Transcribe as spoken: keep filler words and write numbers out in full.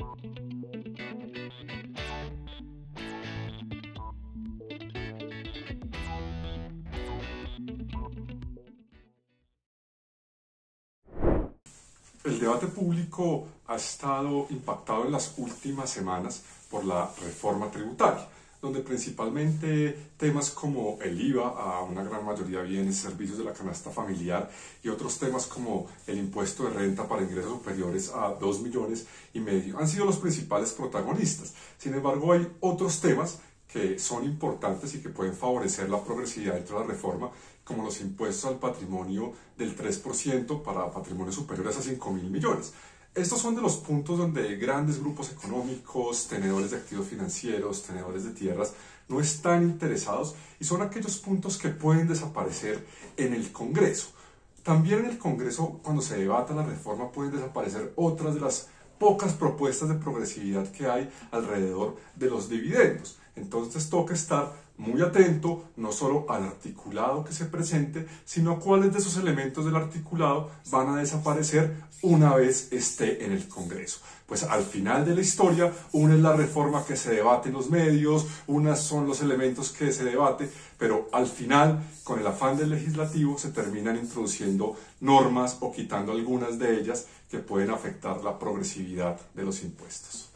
El debate público ha estado impactado en las últimas semanas por la reforma tributaria, donde principalmente temas como el I V A a una gran mayoría de bienes y servicios de la canasta familiar y otros temas como el impuesto de renta para ingresos superiores a dos millones y medio han sido los principales protagonistas. Sin embargo, hay otros temas que son importantes y que pueden favorecer la progresividad dentro de la reforma, como los impuestos al patrimonio del tres por ciento para patrimonios superiores a cinco mil millones. Estos son de los puntos donde grandes grupos económicos, tenedores de activos financieros, tenedores de tierras, no están interesados y son aquellos puntos que pueden desaparecer en el Congreso. También en el Congreso, cuando se debata la reforma, pueden desaparecer otras de las pocas propuestas de progresividad que hay alrededor de los dividendos. Entonces toca estar muy atento no solo al articulado que se presente, sino a cuáles de esos elementos del articulado van a desaparecer una vez esté en el Congreso. Pues al final de la historia, una es la reforma que se debate en los medios, unas son los elementos que se debate, pero al final, con el afán del legislativo, se terminan introduciendo normas o quitando algunas de ellas que pueden afectar la progresividad de los impuestos.